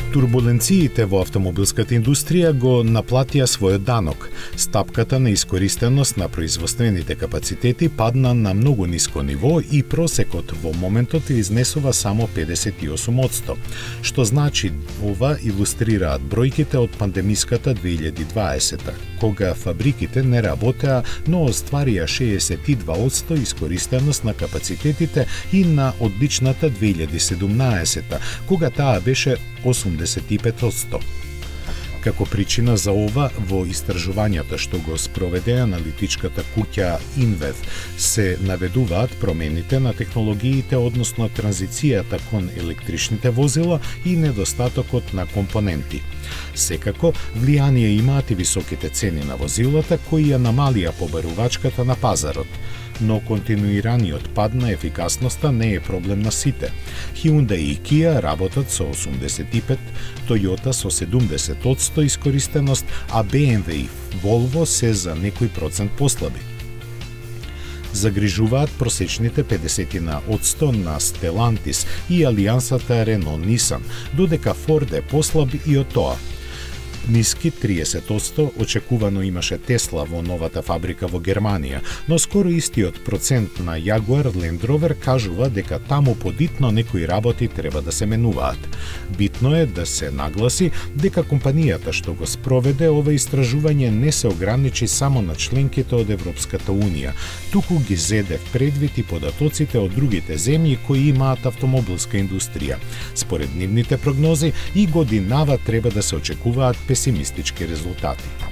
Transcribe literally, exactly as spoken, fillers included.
Турбуленциите во автомобилската индустрија го наплатија својот данок. Стапката на искористеност на производствените капацитети падна на многу ниско ниво и просекот во моментот изнесува само педесет и осум одсто, што значи ова илустрираат бројките од пандемиската две илјади дваесета, кога фабриките не работеа, но остварија шеесет и два одсто искористеност на капацитетите и на одличната две илјади седумнаесета, кога таа беше осумдесет и пет одсто. Како причина за ова, во истражувањата што го спроведе аналитичката куќа Инвев се наведуваат промените на технологиите, односно транзицијата кон електричните возила и недостатокот на компоненти. Секако, влијание имаат и високите цени на возилата кои ја намалија побарувачката на пазарот. Но континуираниот пад на ефикасноста не е проблем на сите. Hyundai и Kia работат со осумдесет и пет, Toyota со седумдесет одсто искористеност, а би ем дабљу и Volvo се за некој процент послаби. Загрижуваат просечните педесет одсто на Stellantis и алијансата Renault-Nissan, додека Ford е послаб и од тоа. Ниски триесет одсто очекувано имаше Тесла во новата фабрика во Германија, но скоро истиот процент на Jaguar Land Rover кажува дека таму подитно некои работи треба да се менуваат. Битно е да се нагласи дека компанијата што го спроведе ова истражување не се ограничи само на членките од Европската Унија, туку ги зеде в предвид и податоците од другите земји кои имаат автомобилска индустрија. Според нивните прогнози, и годинава треба да се очекуваат песимистички резултати.